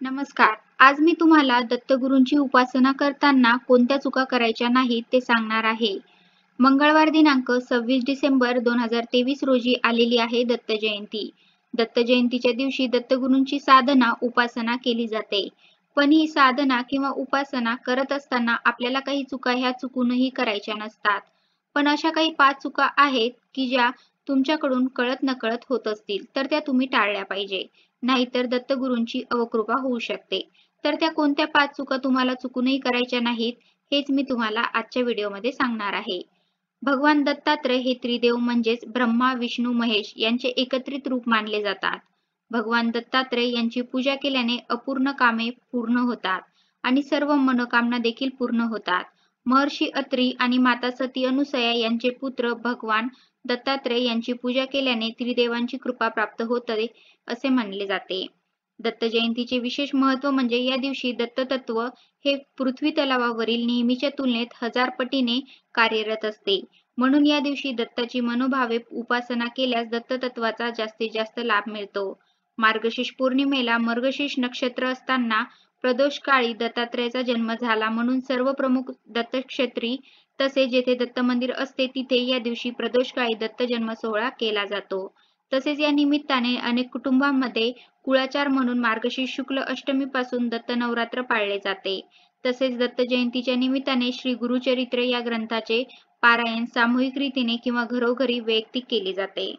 नमस्कार. आज मी तुम्हाला दत्तगुरूंची उपासना करताना कोणत्या चुका करायच्या नाहीत ते सांगणार आहे. मंगळवार दिनांक 26 डिसेंबर 2023 रोजी आलेली आहे दत्त जयंती. दत्त जयंतीच्या दिवशी दत्तगुरूंची साधना, उपासना केली जाते. पण ही साधना किंवा उपासना करत असताना आपल्याला काही चुका ह्या चुकूनही करायच्या नसतात. पण अशा काही 5 चुका आहेत की ज्या तुमच्याकडून कळत-नकळत होत असतील, तर त्या तुम्ही टाळल्या पाहिजे. नाहीतर दत्तगुरूंची अवकृपा होऊ शकते. तर त्या कोणत्या 5 चुका तुम्हाला चुकूनही करायच्या नाहीत, हेच मी तुम्हाला आजच्या व्हिडिओमध्ये सांगणार आहे. भगवान दत्तात्रय हे त्रिदेव म्हणजेच ब्रह्मा, विष्णू, महेश यांचे एकत्रित रूप मानले जातात. भगवान दत्तात्रय यांची पूजा केल्याने अपूर्ण कामे पूर्ण होतात आणि सर्व मनोकामना देखील पूर्ण होतात. महर्षी अत्री आणि माता सती अनुसया यांचे पुत्र भगवान दत्तात्रय यांची पूजा केल्याने त्रिदेवांची कृपा प्राप्त होते असे मानले जाते. दत्त जयंतीचे विशेष महत्त्व म्हणजे या दिवशी दत्ततत्व हे पृथ्वी तलावावरील नेहमीच्या तुलनेत 1000 पटीने कार्यरत असते. म्हणून या दिवशी दत्ताची मनोभावे उपासना केल्यास दत्ततत्वाचा जास्तीत जास्त लाभ मिळतो. मार्गशीर्ष पौर्णिमेला मर्गशीर्ष नक्षत्र असताना प्रदोष काळी दत्तात्रयाचा जन्म झाला म्हणून सर्व प्रमुख दत्तक्षेत्री तसेच जेथे दत्त मंदिर असते तिथे या दिवशी प्रदोष काळी दत्त जन्म सोहळा केला जातो. तसेच या निमित्ताने अनेक कुटुंबांमध्ये कुळाचार म्हणून मार्गशीर्ष शुक्ल अष्टमीपासून दत्त नवरात्र पाळले जाते. तसेच दत्त जयंतीच्या निमित्ताने श्री गुरुचरित्र या ग्रंथाचे पारायण सामूहिक रीतीने किंवा घरोघरी वैयक्तिक केले जाते.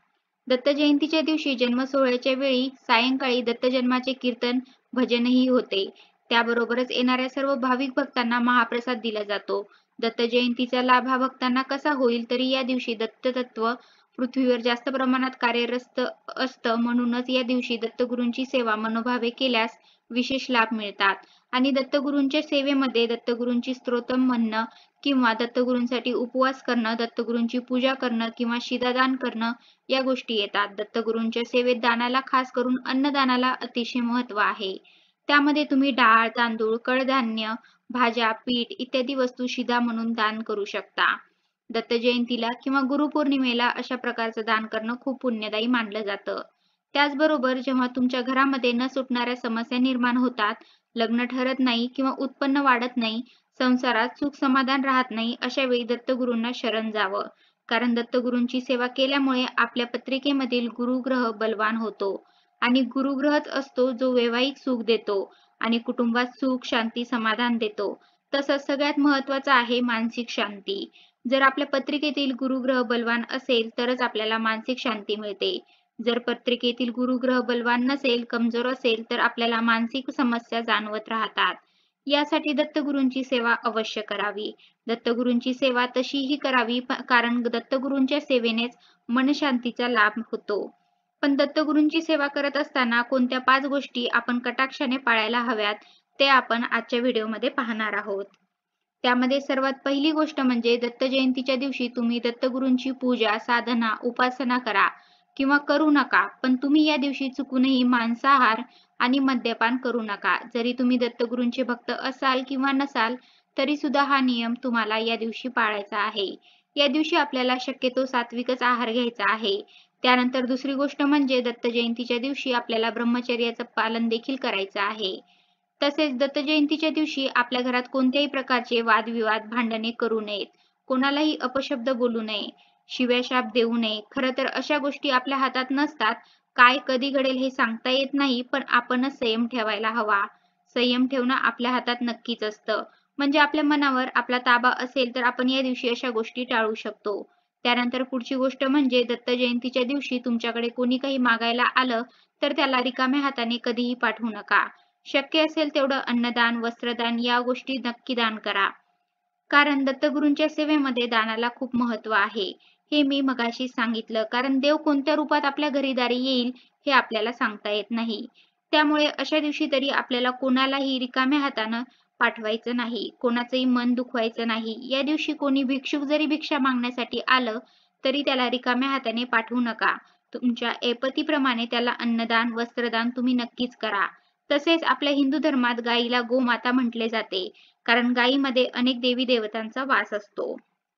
दत्त जयंतीच्या दिवशी जन्म सोहळ्याच्या वेळी सायंकाळी दत्त जन्माचे कीर्तन, भजनही होते. त्याबरोबरच येणाऱ्या सर्व भाविक भक्तांना महाप्रसाद दिला जातो. दत्त जयंतीचा लाभ हा भक्तांना कसा होईल तरी या दिवशी दत्ततत्व पृथ्वीवर जास्त प्रमाणात कार्यरत असतं म्हणूनच या दिवशी दत्तगुरूंची सेवा मनोभावे केल्यास विशेष लाभ मिळतात आणि दत्तगुरूंच्या सेवेमध्ये दत्तगुरूंची स्तोत्रम म्हणणं किंवा दत्तगुरूंसाठी उपवास करणं, दत्तगुरूंची पूजा करणं किंवा शिदादान करणं या गोष्टी येतात. दत्तगुरूंच्या सेवेत दानाला खास करून अन्नदानाला अतिशय महत्त्व आहे. त्यामध्ये तुम्ही डाळ, तांदूळ, कडधान्य, भाज्या, पीठ इत्यादी वस्तू शिधा म्हणून दान करू शकता. दत्त जयंतीला किंवा गुरुपौर्णिमेला अशा प्रकारचं दान करणं खूप पुण्यदायी मानलं जातं. त्याचबरोबर जेव्हा तुमच्या घरामध्ये न सुटणाऱ्या समस्या निर्माण होतात, लग्न ठरत नाही किंवा उत्पन्न वाढत नाही, संसारात सुख समाधान राहत नाही, अशा वेळी दत्तगुरूंना शरण जावं. कारण दत्तगुरूंची सेवा केल्यामुळे आपल्या पत्रिकेमधील गुरुग्रह बलवान होतो आणि गुरुग्रहच असतो जो वैवाहिक सुख देतो आणि कुटुंबात सुख, शांती, समाधान देतो. तसंच सगळ्यात महत्त्वाचं आहे मानसिक शांती. जर आपल्या पत्रिकेतील गुरुग्रह बलवान असेल तरच आपल्याला मानसिक शांती मिळते. जर पत्रिकेतील गुरुग्रह बलवान नसेल, कमजोर असेल तर आपल्याला मानसिक समस्या जाणवत राहतात. यासाठी दत्तगुरूंची सेवा अवश्य करावी. दत्तगुरूंची सेवा तशीही करावी कारण दत्तगुरूंच्या सेवेनेच मनशांतीचा लाभ होतो. पण दत्तगुरूंची सेवा करत असताना कोणत्या 5 गोष्टी आपण कटाक्षाने पाळायला हव्यात ते आपण आजच्या व्हिडिओमध्ये पाहणार आहोत. त्यामध्ये सर्वात पहिली गोष्ट म्हणजे दत्त जयंतीच्या दिवशी तुम्ही दत्तगुरूंची पूजा, साधना, उपासना करा किंवा करू नका. पण तुम्ही या दिवशी चुकूनही मांसाहार आणि मद्यपान करू नका. जरी तुम्ही दत्तगुरूंचे भक्त असाल किंवा नसाल, तरी सुद्धा हा नियम तुम्हाला या दिवशी पाळायचा आहे. या दिवशी आपल्याला शक्यतो सात्विकच आहार घ्यायचा आहे. त्यानंतर दुसरी गोष्ट म्हणजे दत्त जयंतीच्या दिवशी आपल्याला ब्रह्मचर्याचं पालन देखील करायचं आहे. तसेच दत्त जयंतीच्या दिवशी आपल्या घरात कोणत्याही प्रकारचे वादविवाद, भांडणे करू नयेत. कोणालाही अपशब्द बोलू नये, शिव्याशाप देऊ नये. खरं तर अशा गोष्टी आपल्या हातात नसतात. काय कधी घडेल हे सांगता येत नाही, पण आपणच संयम ठेवायला हवा. संयम ठेवणं आपल्या हातात नक्कीच असतं. म्हणजे आपल्या मनावर आपला ताबा असेल तर आपण या दिवशी अशा गोष्टी टाळू शकतो. त्यानंतर पुढची गोष्ट म्हणजे दत्त जयंतीच्या दिवशी तुमच्याकडे कोणी काही मागायला आलं तर त्याला रिकाम्या हाताने कधीही पाठवू नका. शक्य असेल तेवढं अन्नदान, वस्त्रदान या गोष्टी नक्की दान करा. कारण दत्तगुरूंच्या सेवेमध्ये दानाला खूप महत्त्व आहे. हे मी मगाशी सांगितलं. कारण देव कोणत्या रूपात आपल्या घरी दारी येईल हे आपल्याला सांगता येत नाही. त्यामुळे अशा दिवशी तरी आपल्याला कोणालाही रिकाम्या हातानं पाठवायचं नाही. कोणाचंही मन दुखवायचं नाही. या दिवशी कोणी भिक्षुक जरी भिक्षा मागण्यासाठी आलं तरी त्याला रिकाम्या हाताने पाठवू नका. तुमच्या ऐपतीप्रमाणे त्याला अन्नदान, वस्त्रदान तुम्ही नक्कीच करा. तसेच आपल्या हिंदू धर्मात गायीला गोमाता म्हटले जाते. कारण गायीमध्ये अनेक देवी देवतांचा वास असतो.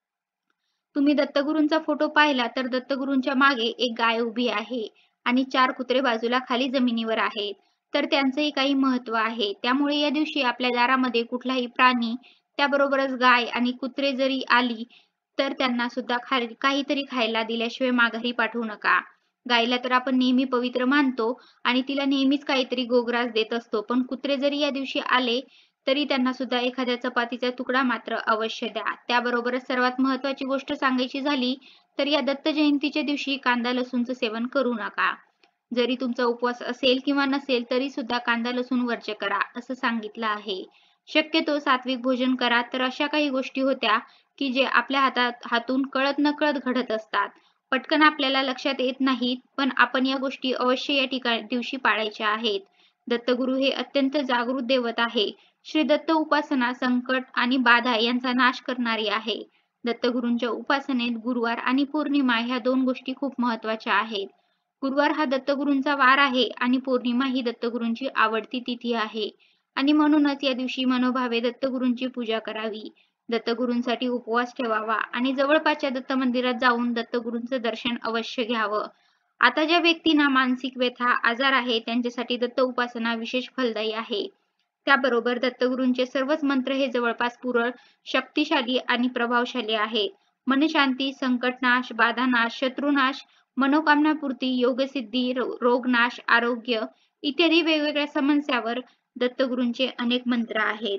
तुम्ही दत्तगुरूंचा फोटो पाहिला तर दत्तगुरूंच्या मागे एक गाय उभी आहे आणि 4 कुत्रे बाजूला खाली जमिनीवर आहेत. तर त्यांचंही काही महत्त्व आहे. त्यामुळे या दिवशी आपल्या दारामध्ये कुठलाही प्राणी, त्याबरोबरच गाय आणि कुत्रे जरी आली, तर त्यांना सुद्धा काहीतरी खायला दिल्याशिवाय माघारी पाठवू नका. गायीला तर आपण नेहमी पवित्र मानतो आणि तिला नेहमीच काहीतरी गोग्रास देत असतो. पण कुत्रे जरी या दिवशी आले, तरी त्यांना सुद्धा एखाद्या चपातीचा तुकडा मात्र अवश्य द्या. त्याबरोबरच सर्वात महत्त्वाची गोष्ट सांगायची झाली, तर या दत्त जयंतीच्या दिवशी कांदा लसूणचं सेवन करू नका. जरी तुमचा उपवास असेल किंवा नसेल तरी सुद्धा कांदा लसूण वर्ज्य करा असं सांगितलं आहे. शक्यतो सात्विक भोजन करा. तर अशा काही गोष्टी होत्या की जे आपल्या हातून कळत नकळत घडत असतात. पटकन आपल्याला लक्षात येत नाहीत, पण आपण या गोष्टी अवश्य या दिवशी पाळायच्या आहेत. दत्तगुरू हे अत्यंत जागृत दैवत आहे. श्री दत्त उपासना संकट आणि बाधा यांचा नाश करणारी आहे. दत्तगुरूंच्या उपासनेत गुरुवार आणि पौर्णिमा ह्या 2 गोष्टी खूप महत्त्वाच्या आहेत. गुरुवार हा दत्तगुरूंचा वार आहे आणि पौर्णिमा ही दत्तगुरूंची आवडती तिथी आहे आणि म्हणूनच या दिवशी मनोभावे दत्तगुरूंची पूजा करावी. दत्तगुरूंसाठी उपवास ठेवावा आणि जवळपासच्या दत्त मंदिरात जाऊन दत्तगुरूंचं दर्शन अवश्य घ्यावं. आता ज्या व्यक्तींना मानसिक व्यथा, आजार आहे त्यांच्यासाठी दत्त उपासना विशेष फलदायी आहे. त्याबरोबर दत्तगुरूंचे सर्वच मंत्र हे जवळपास पुरळ, शक्तिशाली आणि प्रभावशाली आहेत. मनशांती, संकटनाश, बाधानाश, शत्रुनाश, मनोकामनापूर्ती, योगसिद्धी, रोगनाश, आरोग्य इत्यादी वेगवेगळ्या समस्यांवर दत्तगुरूंचे अनेक मंत्र आहेत.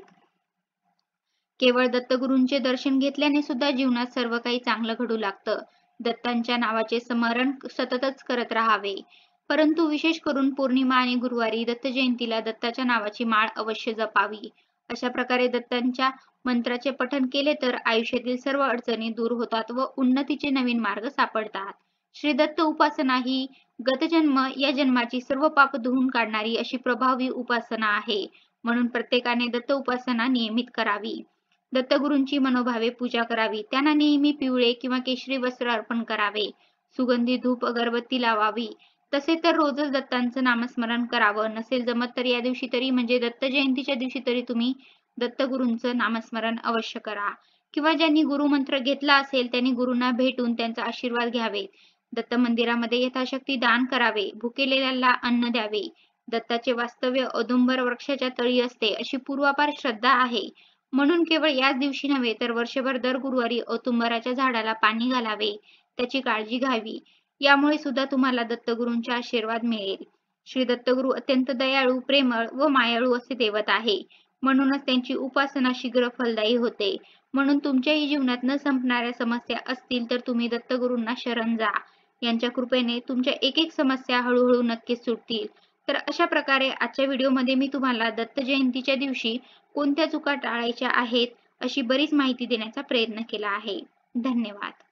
केवळ दत्तगुरूंचे दर्शन घेतल्याने सुद्धा जीवनात सर्व काही चांगलं घडू लागतं. दत्तांच्या नावाचे स्मरण सततच करत राहावे. परंतु विशेष करून पौर्णिमा आणि गुरुवारी दत्त जयंतीला दत्ताच्या नावाची माळ अवश्य जपावी. अशा प्रकारे दत्तांच्या मंत्राचे पठण केले तर आयुष्यातील सर्व अडचणी दूर होतात व उन्नतीचे नवीन मार्ग सापडतात. श्री दत्त उपासना ही गतजन्म या जन्माची सर्व पाप धुवून काढणारी अशी प्रभावी उपासना आहे. म्हणून प्रत्येकाने दत्त उपासना नियमित करावी. दत्तगुरूंची मनोभावे पूजा करावी. त्यांना नेहमी पिवळे किंवा केशरी वस्त्र अर्पण करावे. सुगंधी धूप अगरबत्ती लावावी. तसे तर रोजच दत्तांचं नामस्मरण करावं. नसेल जमत तर या दिवशी तरी म्हणजे दत्त जयंतीच्या दिवशी तरी तुम्ही दत्तगुरूंचं नामस्मरण अवश्य करा. किंवा ज्यांनी गुरुमंत्र घेतला असेल त्यांनी गुरूंना भेटून त्यांचा आशीर्वाद घ्यावे. दत्त मंदिरामध्ये यथाशक्ती दान करावे. भुकेलेल्याला अन्न द्यावे. दत्ताचे वास्तव्य औदुंबर वृक्षाच्या तळी असते अशी पूर्वापार श्रद्धा आहे. म्हणून केवळ याच दिवशी नव्हे तर वर्षभर दर गुरुवारी औदुंबराच्या झाडाला पाणी घालावे, त्याची काळजी घ्यावी. यामुळे सुद्धा तुम्हाला दत्तगुरूंचा आशीर्वाद मिळेल. श्री दत्तगुरू अत्यंत दयाळू, प्रेमळ व मायाळू असे दैवत आहे. म्हणूनच त्यांची उपासना शीघ्र फलदायी होते. म्हणून तुमच्याही जीवनात न संपणाऱ्या समस्या असतील तर तुम्ही दत्तगुरूंना शरण जा. यांच्या कृपेने तुमच्या एक एक समस्या हळूहळू नक्कीच सुटतील. तर अशा प्रकारे आजच्या व्हिडिओमध्ये मी तुम्हाला दत्त जयंतीच्या दिवशी कोणत्या चुका टाळायच्या आहेत अशी बरीच माहिती देण्याचा प्रयत्न केला आहे. धन्यवाद.